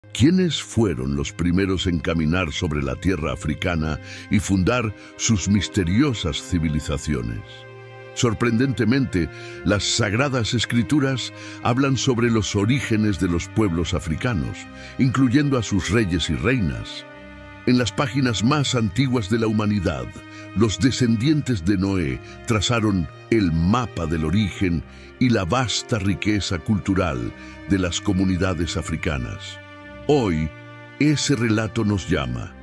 ¿Quiénes fueron los primeros en caminar sobre la tierra africana y fundar sus misteriosas civilizaciones? Sorprendentemente, las Sagradas Escrituras hablan sobre los orígenes de los pueblos africanos, incluyendo a sus reyes y reinas. En las páginas más antiguas de la humanidad, los descendientes de Noé trazaron el mapa del origen y la vasta riqueza cultural de las comunidades africanas. Hoy, ese relato nos llama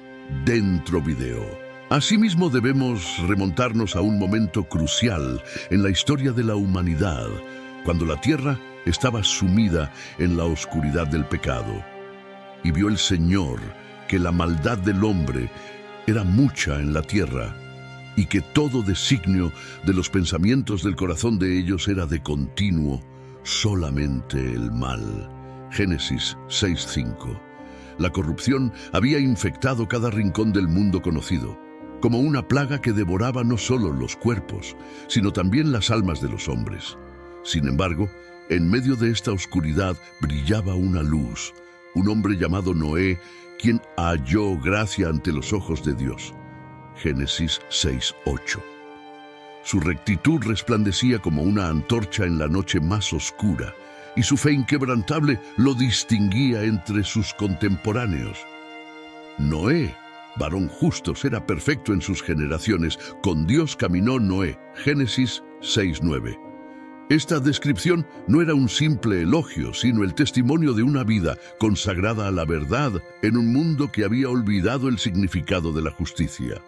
Dentro Video. Asimismo, debemos remontarnos a un momento crucial en la historia de la humanidad, cuando la tierra estaba sumida en la oscuridad del pecado. Y vio el Señor que la maldad del hombre era mucha en la tierra, y que todo designio de los pensamientos del corazón de ellos era de continuo solamente el mal. Génesis 6:5. La corrupción había infectado cada rincón del mundo conocido, como una plaga que devoraba no solo los cuerpos, sino también las almas de los hombres. Sin embargo, en medio de esta oscuridad brillaba una luz, un hombre llamado Noé, quien halló gracia ante los ojos de Dios. Génesis 6:8. Su rectitud resplandecía como una antorcha en la noche más oscura, y su fe inquebrantable lo distinguía entre sus contemporáneos. Noé, varón justo, era perfecto en sus generaciones. Con Dios caminó Noé. Génesis 6:9. Esta descripción no era un simple elogio, sino el testimonio de una vida consagrada a la verdad en un mundo que había olvidado el significado de la justicia.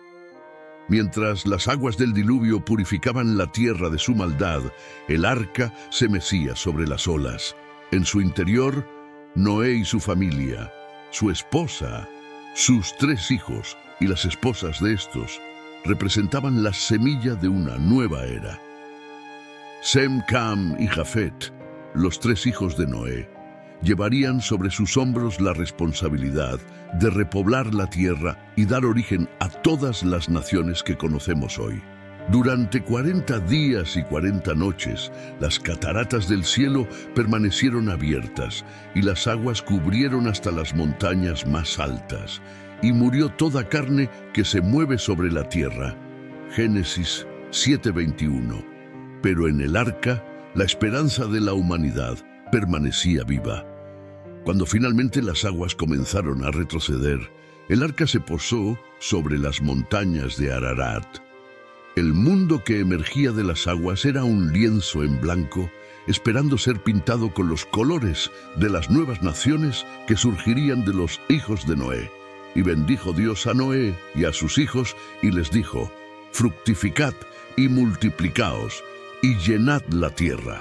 Mientras las aguas del diluvio purificaban la tierra de su maldad, el arca se mecía sobre las olas. En su interior, Noé y su familia, su esposa, sus 3 hijos y las esposas de estos representaban la semilla de una nueva era. Sem, Cam y Jafet, los 3 hijos de Noé, llevarían sobre sus hombros la responsabilidad de repoblar la tierra y dar origen a todas las naciones que conocemos hoy. Durante 40 días y 40 noches, las cataratas del cielo permanecieron abiertas y las aguas cubrieron hasta las montañas más altas, y murió toda carne que se mueve sobre la tierra. Génesis 7:21. Pero en el arca, la esperanza de la humanidad permanecía viva. Cuando finalmente las aguas comenzaron a retroceder, el arca se posó sobre las montañas de Ararat. El mundo que emergía de las aguas era un lienzo en blanco, esperando ser pintado con los colores de las nuevas naciones que surgirían de los hijos de Noé. Y bendijo Dios a Noé y a sus hijos, y les dijo: fructificad y multiplicaos, y llenad la tierra.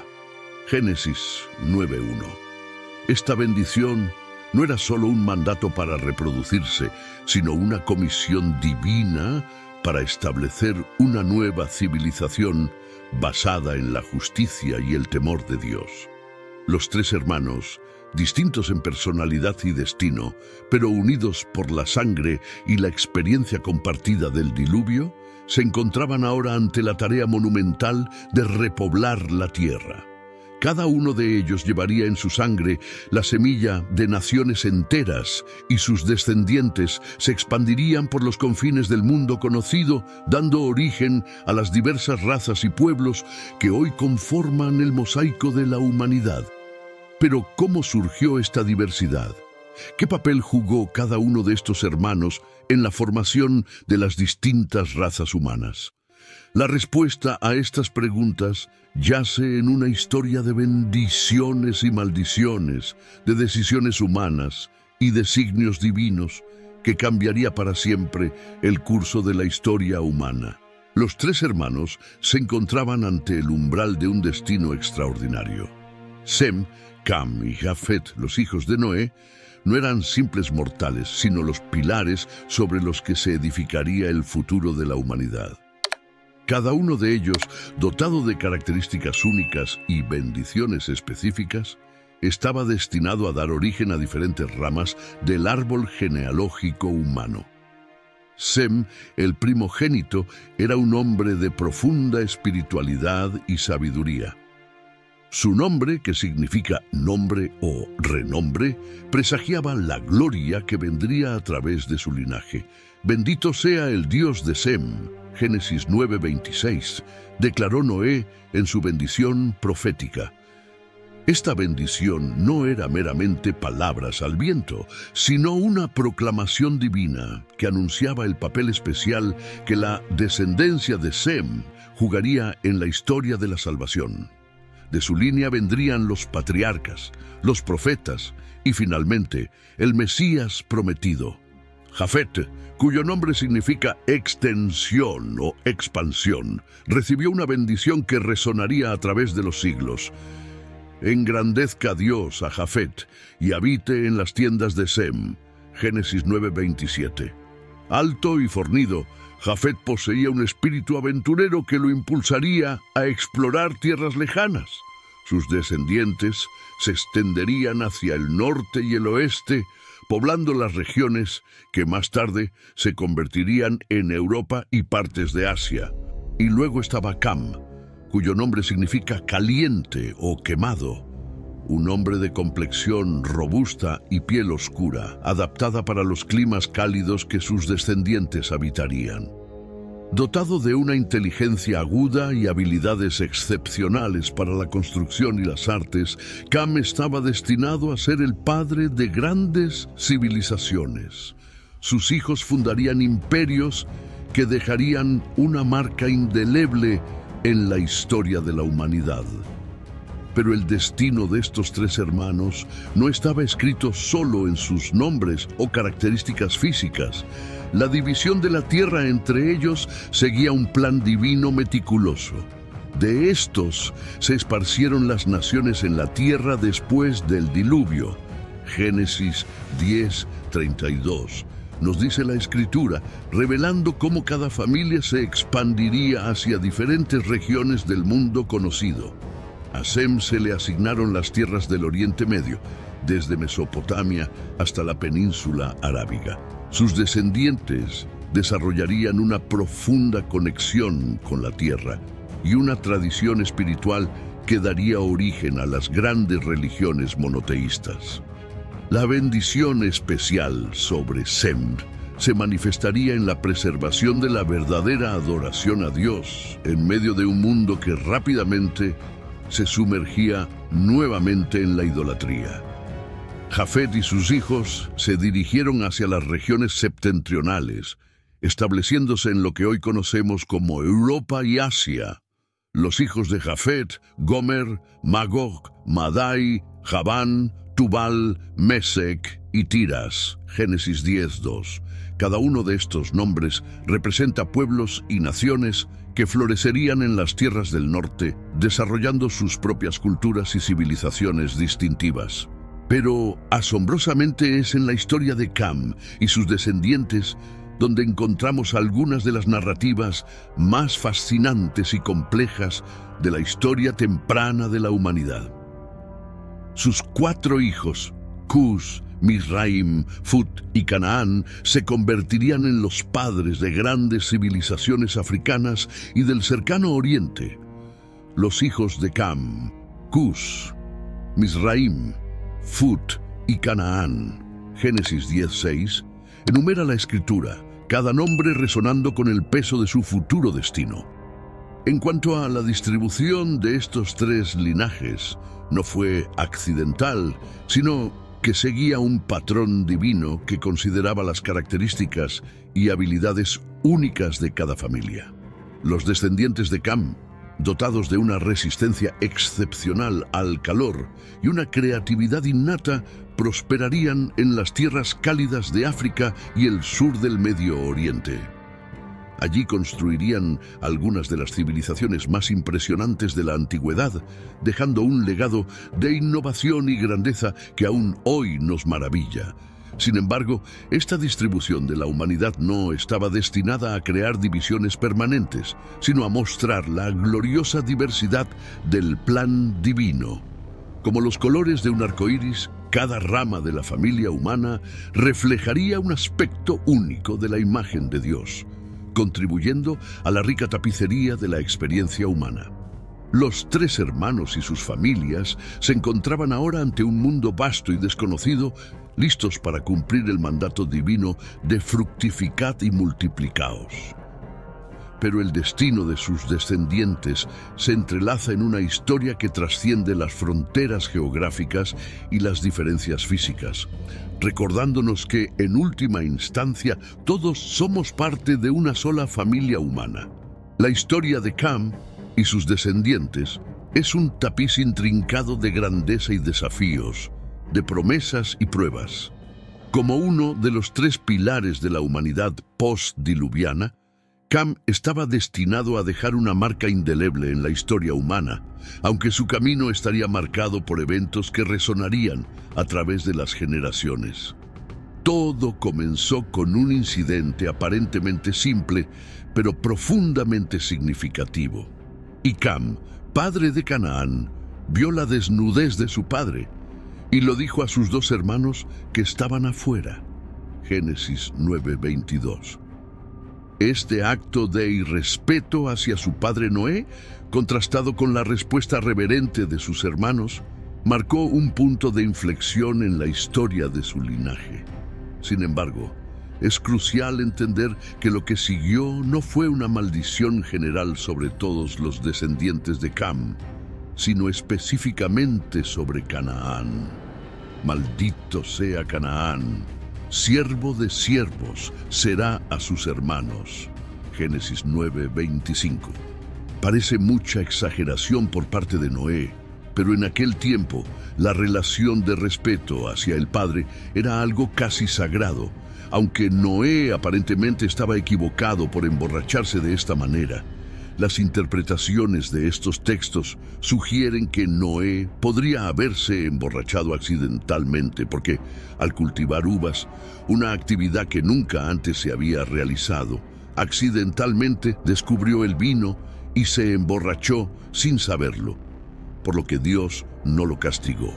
Génesis 9:1. Esta bendición no era solo un mandato para reproducirse, sino una comisión divina para establecer una nueva civilización basada en la justicia y el temor de Dios. Los 3 hermanos, distintos en personalidad y destino, pero unidos por la sangre y la experiencia compartida del diluvio, se encontraban ahora ante la tarea monumental de repoblar la tierra. Cada uno de ellos llevaría en su sangre la semilla de naciones enteras, y sus descendientes se expandirían por los confines del mundo conocido, dando origen a las diversas razas y pueblos que hoy conforman el mosaico de la humanidad. Pero, ¿cómo surgió esta diversidad? ¿Qué papel jugó cada uno de estos hermanos en la formación de las distintas razas humanas? La respuesta a estas preguntas yace en una historia de bendiciones y maldiciones, de decisiones humanas y designios divinos que cambiaría para siempre el curso de la historia humana. Los 3 hermanos se encontraban ante el umbral de un destino extraordinario. Sem, Cam y Jafet, los hijos de Noé, no eran simples mortales, sino los pilares sobre los que se edificaría el futuro de la humanidad. Cada uno de ellos, dotado de características únicas y bendiciones específicas, estaba destinado a dar origen a diferentes ramas del árbol genealógico humano. Sem, el primogénito, era un hombre de profunda espiritualidad y sabiduría. Su nombre, que significa nombre o renombre, presagiaba la gloria que vendría a través de su linaje. Bendito sea el Dios de Sem, Génesis 9:26, declaró Noé en su bendición profética. Esta bendición no era meramente palabras al viento, sino una proclamación divina que anunciaba el papel especial que la descendencia de Sem jugaría en la historia de la salvación. De su línea vendrían los patriarcas, los profetas y finalmente el Mesías prometido. Jafet, cuyo nombre significa extensión o expansión, recibió una bendición que resonaría a través de los siglos. Engrandezca Dios a Jafet y habite en las tiendas de Sem. Génesis 9:27. Alto y fornido, Jafet poseía un espíritu aventurero que lo impulsaría a explorar tierras lejanas. Sus descendientes se extenderían hacia el norte y el oeste, poblando las regiones que más tarde se convertirían en Europa y partes de Asia. Y luego estaba Cam, cuyo nombre significa caliente o quemado, un hombre de complexión robusta y piel oscura, adaptada para los climas cálidos que sus descendientes habitarían. Dotado de una inteligencia aguda y habilidades excepcionales para la construcción y las artes, Cam estaba destinado a ser el padre de grandes civilizaciones. Sus hijos fundarían imperios que dejarían una marca indeleble en la historia de la humanidad. Pero el destino de estos tres hermanos no estaba escrito solo en sus nombres o características físicas. La división de la tierra entre ellos seguía un plan divino meticuloso. De estos se esparcieron las naciones en la tierra después del diluvio. Génesis 10:32. Nos dice la Escritura, revelando cómo cada familia se expandiría hacia diferentes regiones del mundo conocido. A Sem se le asignaron las tierras del Oriente Medio, desde Mesopotamia hasta la península arábiga. Sus descendientes desarrollarían una profunda conexión con la tierra y una tradición espiritual que daría origen a las grandes religiones monoteístas. La bendición especial sobre Sem se manifestaría en la preservación de la verdadera adoración a Dios en medio de un mundo que rápidamente se sumergía nuevamente en la idolatría. Jafet y sus hijos se dirigieron hacia las regiones septentrionales, estableciéndose en lo que hoy conocemos como Europa y Asia. Los hijos de Jafet, Gomer, Magog, Madai, Javán, Tubal, Mesec y Tiras. Génesis 10:2. Cada uno de estos nombres representa pueblos y naciones que florecerían en las tierras del norte, desarrollando sus propias culturas y civilizaciones distintivas. Pero asombrosamente es en la historia de Cam y sus descendientes donde encontramos algunas de las narrativas más fascinantes y complejas de la historia temprana de la humanidad. Sus 4 hijos, Cus, Mizraim, Fut y Canaán, se convertirían en los padres de grandes civilizaciones africanas y del cercano oriente. Los hijos de Cam, Cus, Mizraim, Fut y Canaán, Génesis 10:6, enumera la Escritura, cada nombre resonando con el peso de su futuro destino. En cuanto a la distribución de estos 3 linajes, no fue accidental, sino que seguía un patrón divino que consideraba las características y habilidades únicas de cada familia. Los descendientes de Cam, dotados de una resistencia excepcional al calor y una creatividad innata, prosperarían en las tierras cálidas de África y el sur del Medio Oriente. Allí construirían algunas de las civilizaciones más impresionantes de la antigüedad, dejando un legado de innovación y grandeza que aún hoy nos maravilla. Sin embargo, esta distribución de la humanidad no estaba destinada a crear divisiones permanentes, sino a mostrar la gloriosa diversidad del plan divino. Como los colores de un arco iris, cada rama de la familia humana reflejaría un aspecto único de la imagen de Dios, contribuyendo a la rica tapicería de la experiencia humana. Los tres hermanos y sus familias se encontraban ahora ante un mundo vasto y desconocido, listos para cumplir el mandato divino de fructificad y multiplicaos. Pero el destino de sus descendientes se entrelaza en una historia que trasciende las fronteras geográficas y las diferencias físicas, recordándonos que, en última instancia, todos somos parte de una sola familia humana. La historia de Cam y sus descendientes es un tapiz intrincado de grandeza y desafíos, de promesas y pruebas. Como uno de los tres pilares de la humanidad post-diluviana, Cam estaba destinado a dejar una marca indeleble en la historia humana, aunque su camino estaría marcado por eventos que resonarían a través de las generaciones. Todo comenzó con un incidente aparentemente simple, pero profundamente significativo. Y Cam, padre de Canaán, vio la desnudez de su padre y lo dijo a sus dos hermanos que estaban afuera. Génesis 9:22. Este acto de irrespeto hacia su padre Noé, contrastado con la respuesta reverente de sus hermanos, marcó un punto de inflexión en la historia de su linaje. Sin embargo, es crucial entender que lo que siguió no fue una maldición general sobre todos los descendientes de Cam, sino específicamente sobre Canaán. Maldito sea Canaán, siervo de siervos será a sus hermanos. Génesis 9:25. Parece mucha exageración por parte de Noé, pero en aquel tiempo la relación de respeto hacia el padre era algo casi sagrado, aunque Noé aparentemente estaba equivocado por emborracharse de esta manera. Las interpretaciones de estos textos sugieren que Noé podría haberse emborrachado accidentalmente porque, al cultivar uvas, una actividad que nunca antes se había realizado, accidentalmente descubrió el vino y se emborrachó sin saberlo, por lo que Dios no lo castigó.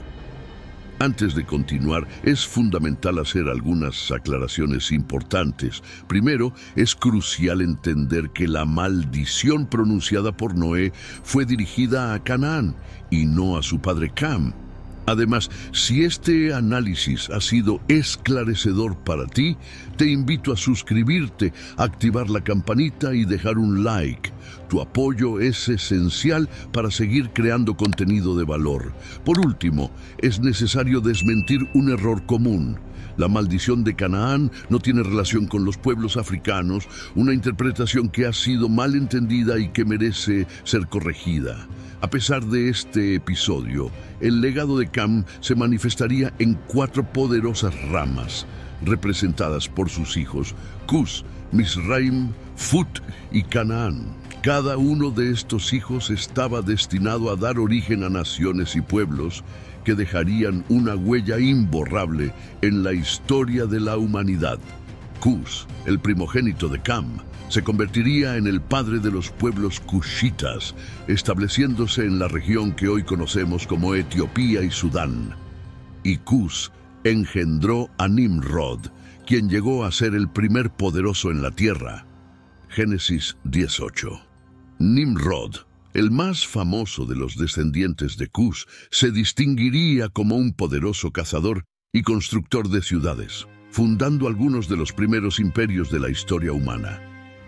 Antes de continuar, es fundamental hacer algunas aclaraciones importantes. Primero, es crucial entender que la maldición pronunciada por Noé fue dirigida a Canaán y no a su padre Cam. Además, si este análisis ha sido esclarecedor para ti, te invito a suscribirte, activar la campanita y dejar un like. Tu apoyo es esencial para seguir creando contenido de valor. Por último, es necesario desmentir un error común. La maldición de Canaán no tiene relación con los pueblos africanos, una interpretación que ha sido mal entendida y que merece ser corregida. A pesar de este episodio, el legado de Cam se manifestaría en 4 poderosas ramas, representadas por sus hijos, Cus, Misraim, Fut y Canaán. Cada uno de estos hijos estaba destinado a dar origen a naciones y pueblos que dejarían una huella imborrable en la historia de la humanidad. Cus, el primogénito de Cam, se convertiría en el padre de los pueblos cushitas, estableciéndose en la región que hoy conocemos como Etiopía y Sudán. Y Cus engendró a Nimrod, quien llegó a ser el primer poderoso en la tierra. Génesis 10:8. Nimrod, el más famoso de los descendientes de Cus, se distinguiría como un poderoso cazador y constructor de ciudades, fundando algunos de los primeros imperios de la historia humana.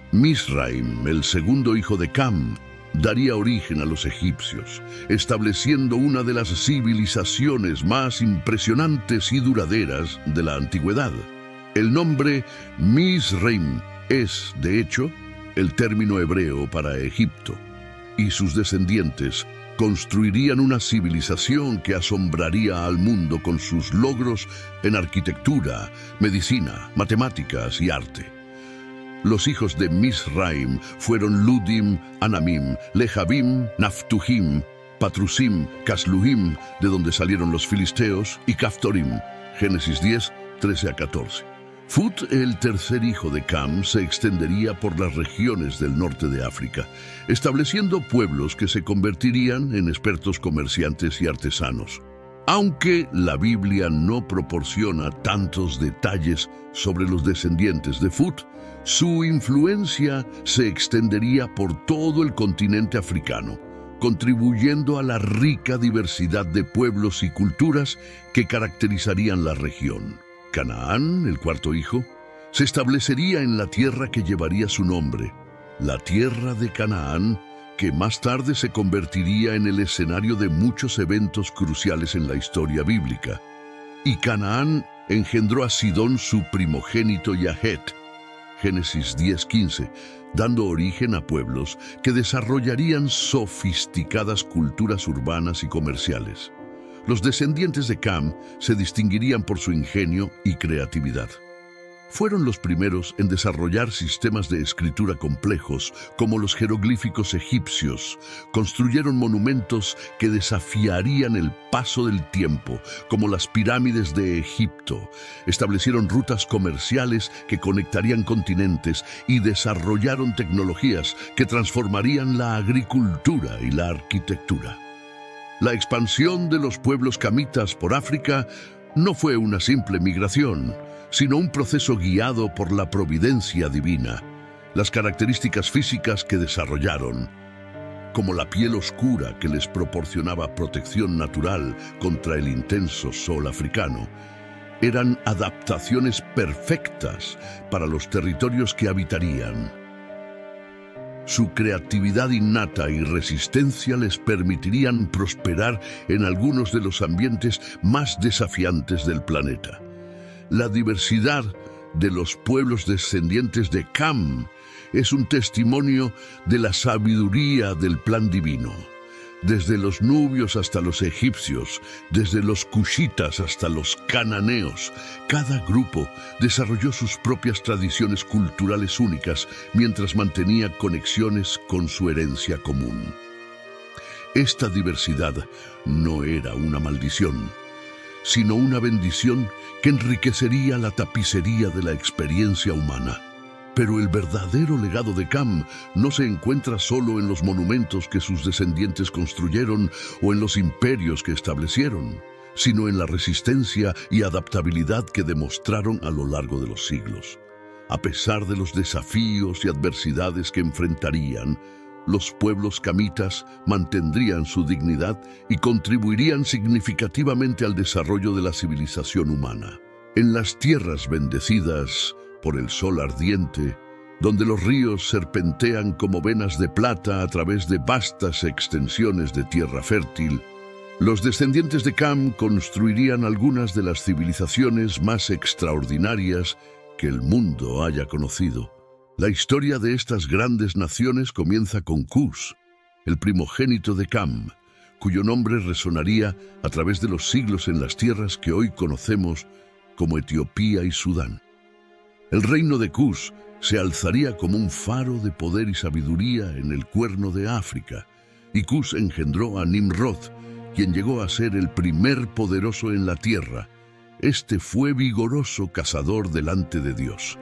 Misraim, el segundo hijo de Cam, daría origen a los egipcios, estableciendo una de las civilizaciones más impresionantes y duraderas de la antigüedad. El nombre Misraim es, de hecho, el término hebreo para Egipto, y sus descendientes construirían una civilización que asombraría al mundo con sus logros en arquitectura, medicina, matemáticas y arte. Los hijos de Misraim fueron Ludim, Anamim, Lehabim, Naftujim, Patrusim, Casluhim, de donde salieron los filisteos, y Caftorim. Génesis 10, 13-14. Fut, el tercer hijo de Cam, se extendería por las regiones del norte de África, estableciendo pueblos que se convertirían en expertos comerciantes y artesanos. Aunque la Biblia no proporciona tantos detalles sobre los descendientes de Fut, su influencia se extendería por todo el continente africano, contribuyendo a la rica diversidad de pueblos y culturas que caracterizarían la región. Canaán, el cuarto hijo, se establecería en la tierra que llevaría su nombre, la tierra de Canaán, que más tarde se convertiría en el escenario de muchos eventos cruciales en la historia bíblica. Y Canaán engendró a Sidón, su primogénito, y a Het, Génesis 10:15, dando origen a pueblos que desarrollarían sofisticadas culturas urbanas y comerciales. Los descendientes de Cam se distinguirían por su ingenio y creatividad. Fueron los primeros en desarrollar sistemas de escritura complejos, como los jeroglíficos egipcios. Construyeron monumentos que desafiarían el paso del tiempo, como las pirámides de Egipto. Establecieron rutas comerciales que conectarían continentes y desarrollaron tecnologías que transformarían la agricultura y la arquitectura. La expansión de los pueblos camitas por África no fue una simple migración, sino un proceso guiado por la providencia divina. Las características físicas que desarrollaron, como la piel oscura que les proporcionaba protección natural contra el intenso sol africano, eran adaptaciones perfectas para los territorios que habitarían. Su creatividad innata y resistencia les permitirían prosperar en algunos de los ambientes más desafiantes del planeta. La diversidad de los pueblos descendientes de Cam es un testimonio de la sabiduría del plan divino. Desde los nubios hasta los egipcios, desde los cushitas hasta los cananeos, cada grupo desarrolló sus propias tradiciones culturales únicas mientras mantenía conexiones con su herencia común. Esta diversidad no era una maldición, sino una bendición que enriquecería la tapicería de la experiencia humana. Pero el verdadero legado de Cam no se encuentra solo en los monumentos que sus descendientes construyeron o en los imperios que establecieron, sino en la resistencia y adaptabilidad que demostraron a lo largo de los siglos. A pesar de los desafíos y adversidades que enfrentarían, los pueblos camitas mantendrían su dignidad y contribuirían significativamente al desarrollo de la civilización humana. En las tierras bendecidas por el sol ardiente, donde los ríos serpentean como venas de plata a través de vastas extensiones de tierra fértil, los descendientes de Cam construirían algunas de las civilizaciones más extraordinarias que el mundo haya conocido. La historia de estas grandes naciones comienza con Cus, el primogénito de Cam, cuyo nombre resonaría a través de los siglos en las tierras que hoy conocemos como Etiopía y Sudán. El reino de Cus se alzaría como un faro de poder y sabiduría en el Cuerno de África, y Cus engendró a Nimrod, quien llegó a ser el primer poderoso en la tierra. Este fue vigoroso cazador delante de Dios.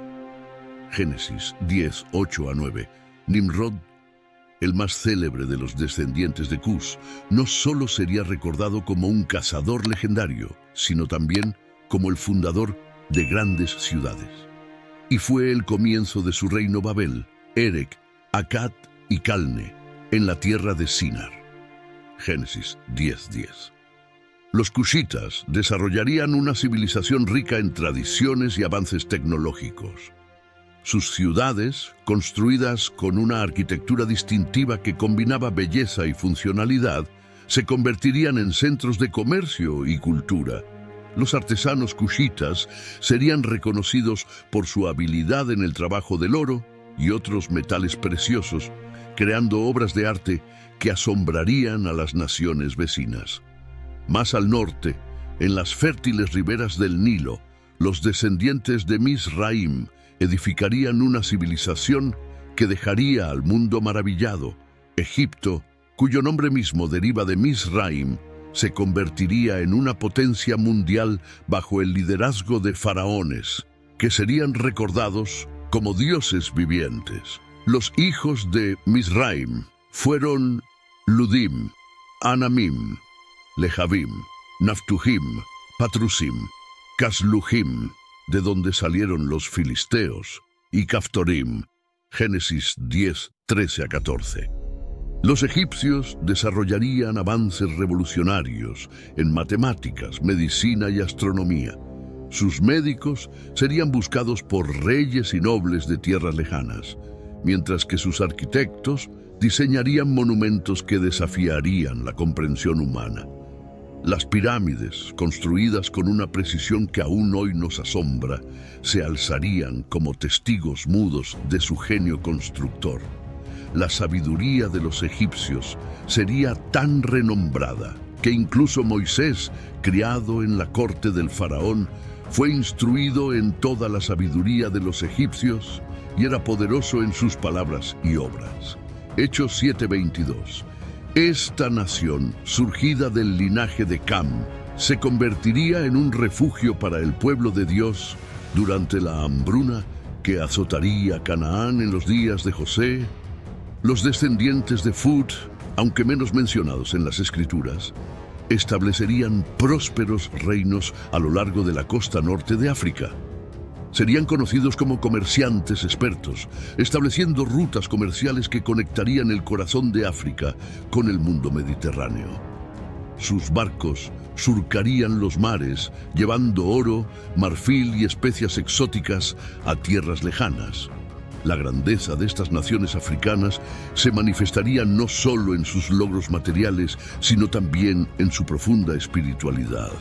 Génesis 10, 8-9. Nimrod, el más célebre de los descendientes de Cus, no solo sería recordado como un cazador legendario, sino también como el fundador de grandes ciudades. Y fue el comienzo de su reino Babel, Erech, Akkad y Calne, en la tierra de Sinar. Génesis 10:10. Los cushitas desarrollarían una civilización rica en tradiciones y avances tecnológicos. Sus ciudades, construidas con una arquitectura distintiva que combinaba belleza y funcionalidad, se convertirían en centros de comercio y cultura. Los artesanos cushitas serían reconocidos por su habilidad en el trabajo del oro y otros metales preciosos, creando obras de arte que asombrarían a las naciones vecinas. Más al norte, en las fértiles riberas del Nilo, los descendientes de Mizraim edificarían una civilización que dejaría al mundo maravillado. Egipto, cuyo nombre mismo deriva de Mizraim, se convertiría en una potencia mundial bajo el liderazgo de faraones, que serían recordados como dioses vivientes. Los hijos de Mizraim fueron Ludim, Anamim, Lehavim, Naftujim, Patrusim, Casluhim, de donde salieron los filisteos, y Caftorim. Génesis 10, 13-14. Los egipcios desarrollarían avances revolucionarios en matemáticas, medicina y astronomía. Sus médicos serían buscados por reyes y nobles de tierras lejanas, mientras que sus arquitectos diseñarían monumentos que desafiarían la comprensión humana. Las pirámides, construidas con una precisión que aún hoy nos asombra, se alzarían como testigos mudos de su genio constructor. La sabiduría de los egipcios sería tan renombrada que incluso Moisés, criado en la corte del faraón, fue instruido en toda la sabiduría de los egipcios y era poderoso en sus palabras y obras. Hechos 7:22. Esta nación, surgida del linaje de Cam, se convertiría en un refugio para el pueblo de Dios durante la hambruna que azotaría Canaán en los días de José. Los descendientes de Fut, aunque menos mencionados en las Escrituras, establecerían prósperos reinos a lo largo de la costa norte de África. Serían conocidos como comerciantes expertos, estableciendo rutas comerciales que conectarían el corazón de África con el mundo mediterráneo. Sus barcos surcarían los mares, llevando oro, marfil y especias exóticas a tierras lejanas. La grandeza de estas naciones africanas se manifestaría no solo en sus logros materiales, sino también en su profunda espiritualidad.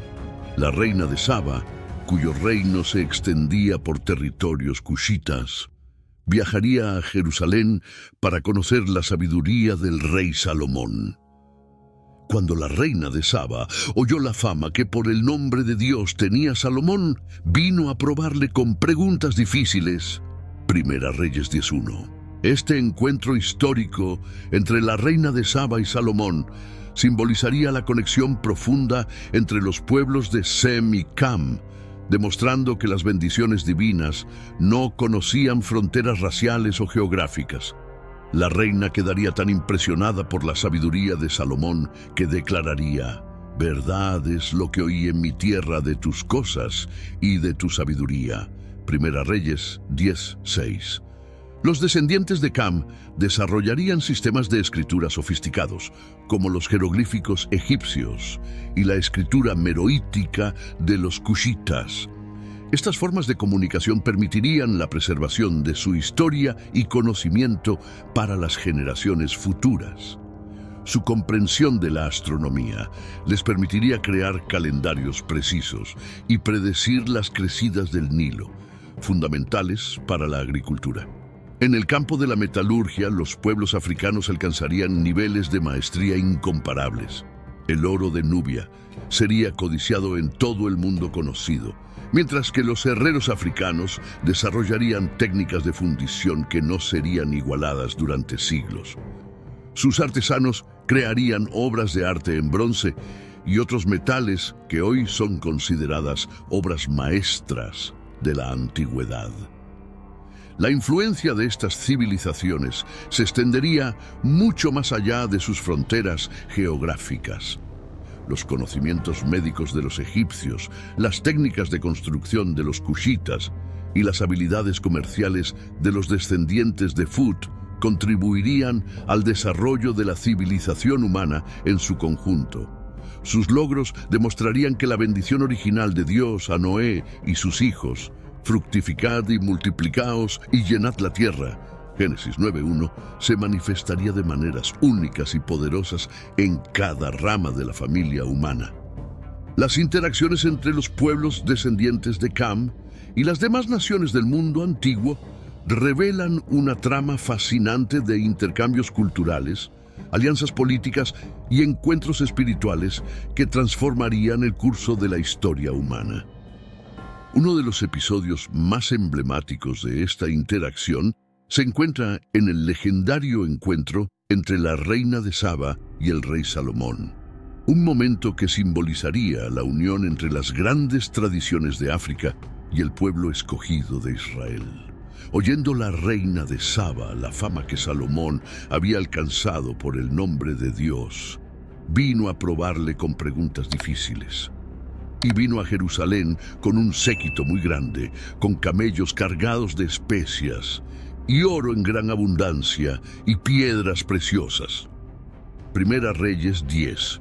La reina de Saba, cuyo reino se extendía por territorios cushitas, viajaría a Jerusalén para conocer la sabiduría del rey Salomón. Cuando la reina de Saba oyó la fama que por el nombre de Dios tenía Salomón, vino a probarle con preguntas difíciles. Primera Reyes 10:1. Este encuentro histórico entre la reina de Saba y Salomón simbolizaría la conexión profunda entre los pueblos de Sem y Cam, demostrando que las bendiciones divinas no conocían fronteras raciales o geográficas. La reina quedaría tan impresionada por la sabiduría de Salomón que declararía: «Verdad es lo que oí en mi tierra de tus cosas y de tu sabiduría». Primera Reyes 10:6. Los descendientes de Cam desarrollarían sistemas de escritura sofisticados, como los jeroglíficos egipcios y la escritura meroítica de los cushitas. Estas formas de comunicación permitirían la preservación de su historia y conocimiento para las generaciones futuras. Su comprensión de la astronomía les permitiría crear calendarios precisos y predecir las crecidas del Nilo, fundamentales para la agricultura. En el campo de la metalurgia, los pueblos africanos alcanzarían niveles de maestría incomparables. El oro de Nubia sería codiciado en todo el mundo conocido, mientras que los herreros africanos desarrollarían técnicas de fundición que no serían igualadas durante siglos. Sus artesanos crearían obras de arte en bronce y otros metales que hoy son consideradas obras maestras de la antigüedad. La influencia de estas civilizaciones se extendería mucho más allá de sus fronteras geográficas. Los conocimientos médicos de los egipcios, las técnicas de construcción de los cushitas y las habilidades comerciales de los descendientes de Fut contribuirían al desarrollo de la civilización humana en su conjunto. Sus logros demostrarían que la bendición original de Dios a Noé y sus hijos, fructificad y multiplicaos y llenad la tierra, Génesis 9:1, se manifestaría de maneras únicas y poderosas en cada rama de la familia humana. Las interacciones entre los pueblos descendientes de Cam y las demás naciones del mundo antiguo revelan una trama fascinante de intercambios culturales, alianzas políticas y encuentros espirituales que transformarían el curso de la historia humana. Uno de los episodios más emblemáticos de esta interacción se encuentra en el legendario encuentro entre la reina de Saba y el rey Salomón. Un momento que simbolizaría la unión entre las grandes tradiciones de África y el pueblo escogido de Israel. Oyendo la reina de Saba la fama que Salomón había alcanzado por el nombre de Dios, vino a probarle con preguntas difíciles. Y vino a Jerusalén con un séquito muy grande, con camellos cargados de especias y oro en gran abundancia, y piedras preciosas. Primera Reyes 10,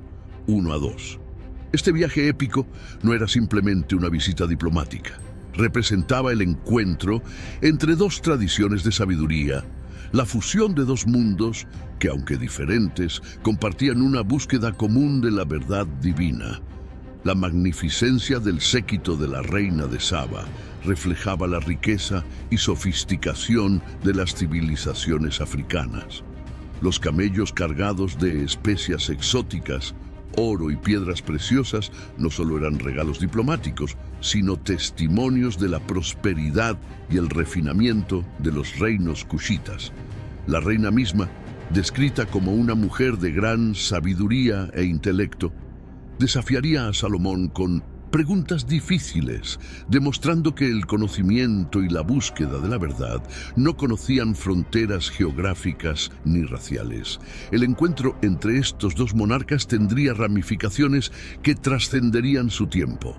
1-2. Este viaje épico no era simplemente una visita diplomática. Representaba el encuentro entre dos tradiciones de sabiduría, la fusión de dos mundos que, aunque diferentes, compartían una búsqueda común de la verdad divina. La magnificencia del séquito de la reina de Saba reflejaba la riqueza y sofisticación de las civilizaciones africanas. Los camellos cargados de especias exóticas, oro y piedras preciosas no solo eran regalos diplomáticos, sino testimonios de la prosperidad y el refinamiento de los reinos cushitas. La reina misma, descrita como una mujer de gran sabiduría e intelecto, desafiaría a Salomón con preguntas difíciles, demostrando que el conocimiento y la búsqueda de la verdad no conocían fronteras geográficas ni raciales. El encuentro entre estos dos monarcas tendría ramificaciones que trascenderían su tiempo.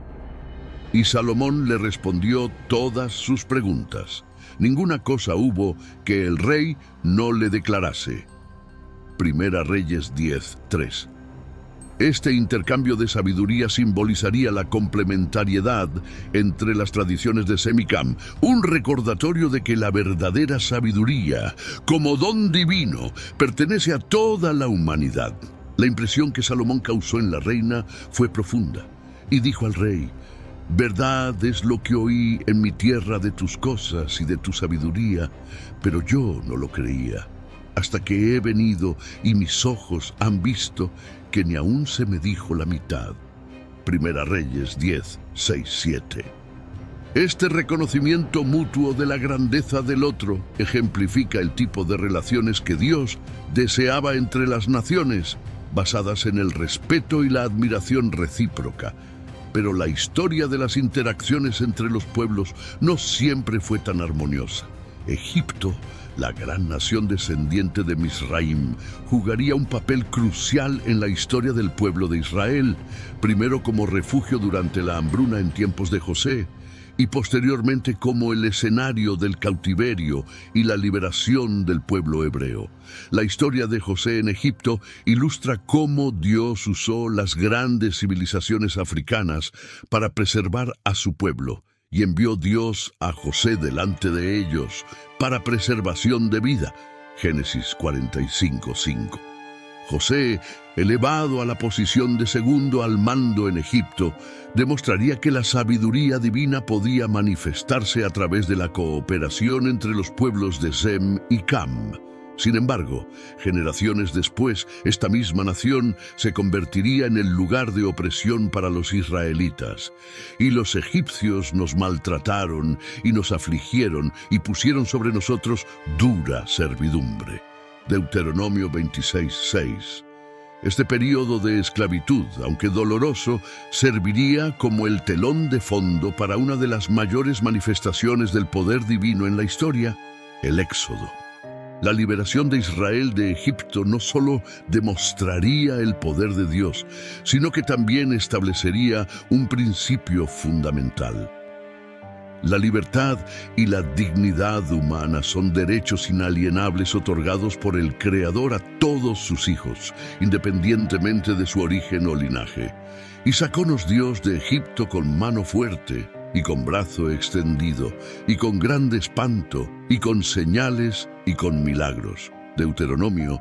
Y Salomón le respondió todas sus preguntas. Ninguna cosa hubo que el rey no le declarase. Primera Reyes 10:3. Este intercambio de sabiduría simbolizaría la complementariedad entre las tradiciones de Sem y Cam, un recordatorio de que la verdadera sabiduría, como don divino, pertenece a toda la humanidad. La impresión que Salomón causó en la reina fue profunda, y dijo al rey: «Verdad es lo que oí en mi tierra de tus cosas y de tu sabiduría, pero yo no lo creía, hasta que he venido y mis ojos han visto que ni aún se me dijo la mitad». Primera Reyes 10:6-7. Este reconocimiento mutuo de la grandeza del otro ejemplifica el tipo de relaciones que Dios deseaba entre las naciones, basadas en el respeto y la admiración recíproca. Pero la historia de las interacciones entre los pueblos no siempre fue tan armoniosa. Egipto, la gran nación descendiente de Misraim, jugaría un papel crucial en la historia del pueblo de Israel, primero como refugio durante la hambruna en tiempos de José, y posteriormente como el escenario del cautiverio y la liberación del pueblo hebreo. La historia de José en Egipto ilustra cómo Dios usó las grandes civilizaciones africanas para preservar a su pueblo, y envió Dios a José delante de ellos para preservación de vida. Génesis 45:5. José, elevado a la posición de segundo al mando en Egipto, demostraría que la sabiduría divina podía manifestarse a través de la cooperación entre los pueblos de Sem y Cam. Sin embargo, generaciones después, esta misma nación se convertiría en el lugar de opresión para los israelitas. Y los egipcios nos maltrataron y nos afligieron y pusieron sobre nosotros dura servidumbre. Deuteronomio 26:6. Este período de esclavitud, aunque doloroso, serviría como el telón de fondo para una de las mayores manifestaciones del poder divino en la historia, el Éxodo. La liberación de Israel de Egipto no solo demostraría el poder de Dios, sino que también establecería un principio fundamental. La libertad y la dignidad humana son derechos inalienables otorgados por el Creador a todos sus hijos, independientemente de su origen o linaje. Y sacónos Dios de Egipto con mano fuerte y con brazo extendido, y con grande espanto, y con señales y con milagros. Deuteronomio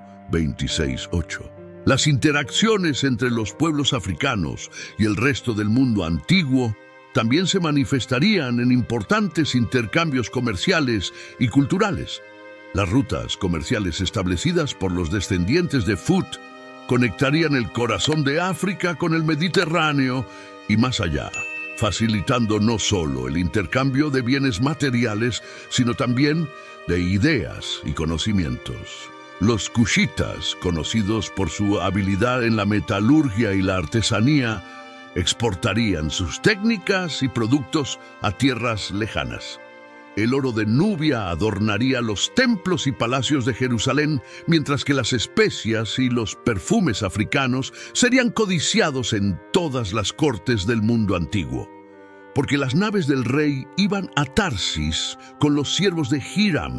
26:8. Las interacciones entre los pueblos africanos y el resto del mundo antiguo también se manifestarían en importantes intercambios comerciales y culturales. Las rutas comerciales establecidas por los descendientes de Fut conectarían el corazón de África con el Mediterráneo y más allá, facilitando no solo el intercambio de bienes materiales, sino también de ideas y conocimientos. Los cushitas, conocidos por su habilidad en la metalurgia y la artesanía, exportarían sus técnicas y productos a tierras lejanas. El oro de Nubia adornaría los templos y palacios de Jerusalén, mientras que las especias y los perfumes africanos serían codiciados en todas las cortes del mundo antiguo. Porque las naves del rey iban a Tarsis con los siervos de Hiram,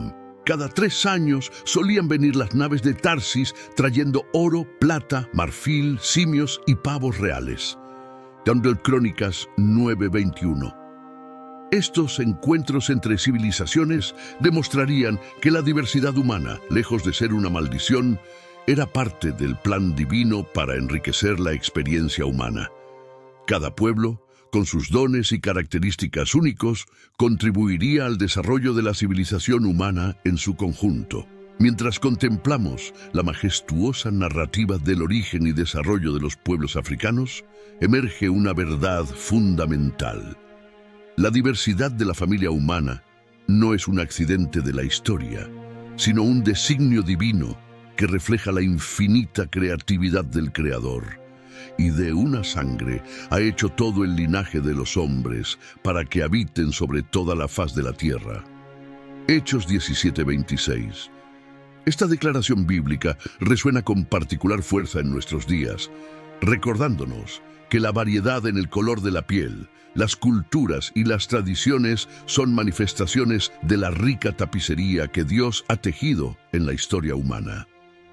Cada 3 años solían venir las naves de Tarsis trayendo oro, plata, marfil, simios y pavos reales. Daniel Crónicas 9:21. Estos encuentros entre civilizaciones demostrarían que la diversidad humana, lejos de ser una maldición, era parte del plan divino para enriquecer la experiencia humana. Cada pueblo, con sus dones y características únicos, contribuiría al desarrollo de la civilización humana en su conjunto. Mientras contemplamos la majestuosa narrativa del origen y desarrollo de los pueblos africanos, emerge una verdad fundamental. La diversidad de la familia humana no es un accidente de la historia, sino un designio divino que refleja la infinita creatividad del Creador. Y de una sangre ha hecho todo el linaje de los hombres para que habiten sobre toda la faz de la tierra. Hechos 17:26. Esta declaración bíblica resuena con particular fuerza en nuestros días, recordándonos que la variedad en el color de la piel, las culturas y las tradiciones son manifestaciones de la rica tapicería que Dios ha tejido en la historia humana.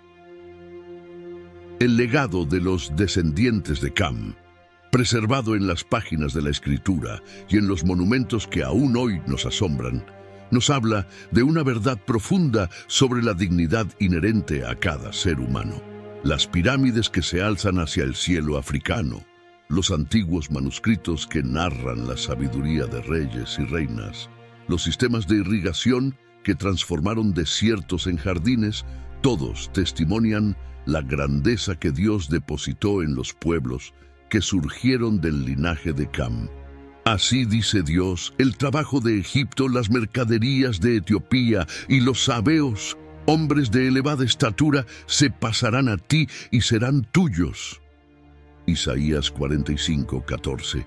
El legado de los descendientes de Cam, preservado en las páginas de la Escritura y en los monumentos que aún hoy nos asombran, nos habla de una verdad profunda sobre la dignidad inherente a cada ser humano. Las pirámides que se alzan hacia el cielo africano, los antiguos manuscritos que narran la sabiduría de reyes y reinas, los sistemas de irrigación que transformaron desiertos en jardines, todos testimonian la grandeza que Dios depositó en los pueblos que surgieron del linaje de Cam. Así dice Dios, el trabajo de Egipto, las mercaderías de Etiopía y los sabeos, hombres de elevada estatura, se pasarán a ti y serán tuyos. Isaías 45:14.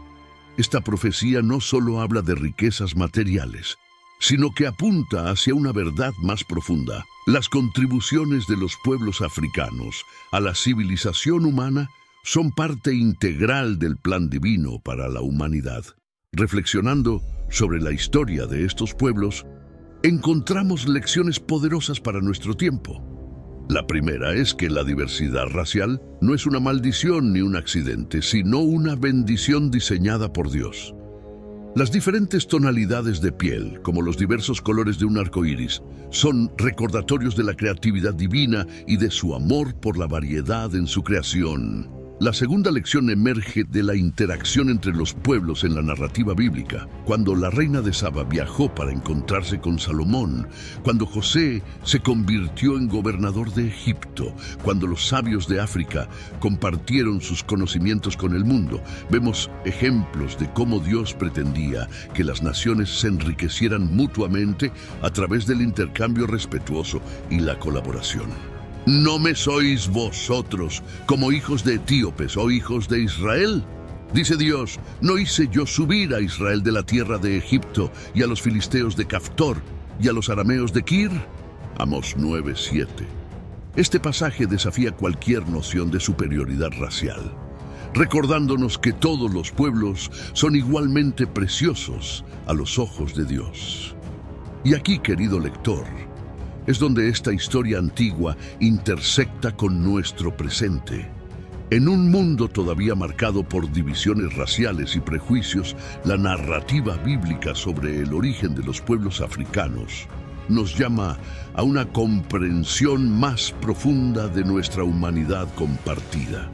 Esta profecía no solo habla de riquezas materiales, sino que apunta hacia una verdad más profunda. Las contribuciones de los pueblos africanos a la civilización humana son parte integral del plan divino para la humanidad. Reflexionando sobre la historia de estos pueblos, encontramos lecciones poderosas para nuestro tiempo. La primera es que la diversidad racial no es una maldición ni un accidente, sino una bendición diseñada por Dios. Las diferentes tonalidades de piel, como los diversos colores de un arco iris, son recordatorios de la creatividad divina y de su amor por la variedad en su creación. La segunda lección emerge de la interacción entre los pueblos en la narrativa bíblica. Cuando la reina de Saba viajó para encontrarse con Salomón, cuando José se convirtió en gobernador de Egipto, cuando los sabios de África compartieron sus conocimientos con el mundo, vemos ejemplos de cómo Dios pretendía que las naciones se enriquecieran mutuamente a través del intercambio respetuoso y la colaboración. ¿No me sois vosotros como hijos de etíopes o hijos de Israel? Dice Dios, ¿no hice yo subir a Israel de la tierra de Egipto y a los filisteos de Caftor y a los arameos de Kir? Amós 9:7. Este pasaje desafía cualquier noción de superioridad racial, recordándonos que todos los pueblos son igualmente preciosos a los ojos de Dios. Y aquí, querido lector, es donde esta historia antigua intersecta con nuestro presente. En un mundo todavía marcado por divisiones raciales y prejuicios, la narrativa bíblica sobre el origen de los pueblos africanos nos llama a una comprensión más profunda de nuestra humanidad compartida.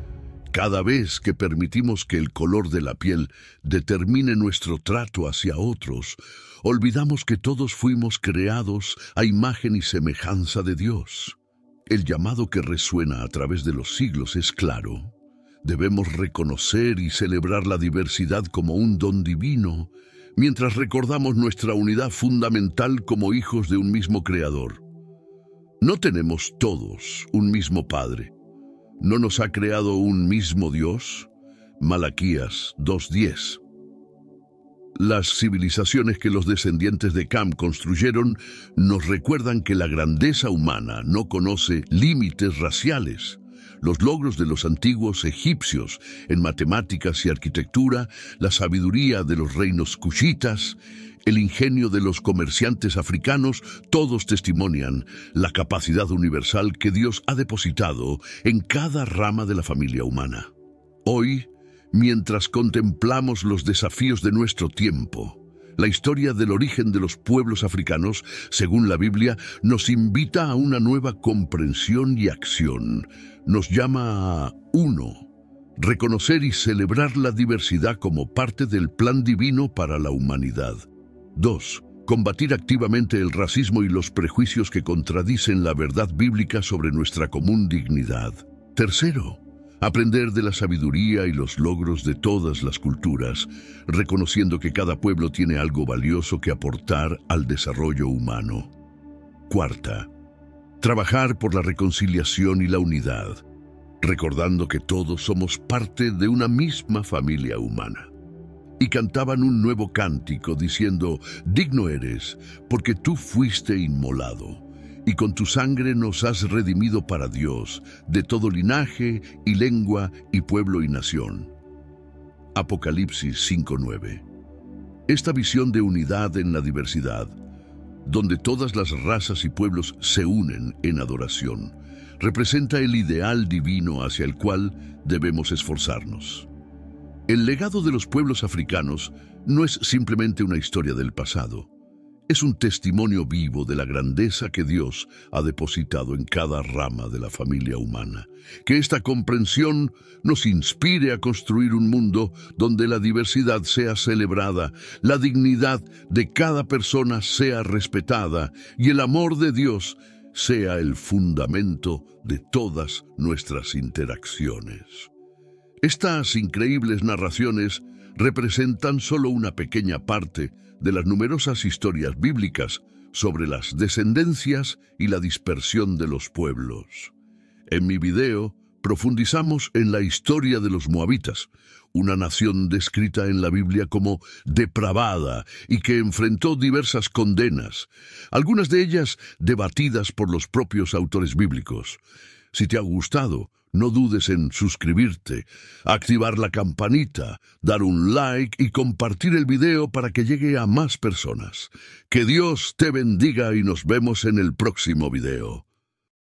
Cada vez que permitimos que el color de la piel determine nuestro trato hacia otros, olvidamos que todos fuimos creados a imagen y semejanza de Dios. El llamado que resuena a través de los siglos es claro. Debemos reconocer y celebrar la diversidad como un don divino, mientras recordamos nuestra unidad fundamental como hijos de un mismo Creador. No tenemos todos un mismo Padre. ¿No nos ha creado un mismo Dios? Malaquías 2:10. Las civilizaciones que los descendientes de Cam construyeron nos recuerdan que la grandeza humana no conoce límites raciales. Los logros de los antiguos egipcios en matemáticas y arquitectura, la sabiduría de los reinos cushitas el ingenio de los comerciantes africanos, todos testimonian la capacidad universal que Dios ha depositado en cada rama de la familia humana. Hoy, mientras contemplamos los desafíos de nuestro tiempo, la historia del origen de los pueblos africanos, según la Biblia, nos invita a una nueva comprensión y acción. Nos llama a, 1, reconocer y celebrar la diversidad como parte del plan divino para la humanidad. 2, combatir activamente el racismo y los prejuicios que contradicen la verdad bíblica sobre nuestra común dignidad. 3, aprender de la sabiduría y los logros de todas las culturas, reconociendo que cada pueblo tiene algo valioso que aportar al desarrollo humano. 4, trabajar por la reconciliación y la unidad, recordando que todos somos parte de una misma familia humana. Y cantaban un nuevo cántico diciendo: digno eres, porque tú fuiste inmolado, y con tu sangre nos has redimido para Dios, de todo linaje y lengua y pueblo y nación. Apocalipsis 5:9. Esta visión de unidad en la diversidad, donde todas las razas y pueblos se unen en adoración, representa el ideal divino hacia el cual debemos esforzarnos. El legado de los pueblos africanos no es simplemente una historia del pasado. Es un testimonio vivo de la grandeza que Dios ha depositado en cada rama de la familia humana. Que esta comprensión nos inspire a construir un mundo donde la diversidad sea celebrada, la dignidad de cada persona sea respetada y el amor de Dios sea el fundamento de todas nuestras interacciones. Estas increíbles narraciones representan solo una pequeña parte de las numerosas historias bíblicas sobre las descendencias y la dispersión de los pueblos. En mi video profundizamos en la historia de los moabitas, una nación descrita en la Biblia como depravada y que enfrentó diversas condenas, algunas de ellas debatidas por los propios autores bíblicos. Si te ha gustado, no dudes en suscribirte, activar la campanita, dar un like y compartir el video para que llegue a más personas. Que Dios te bendiga y nos vemos en el próximo video.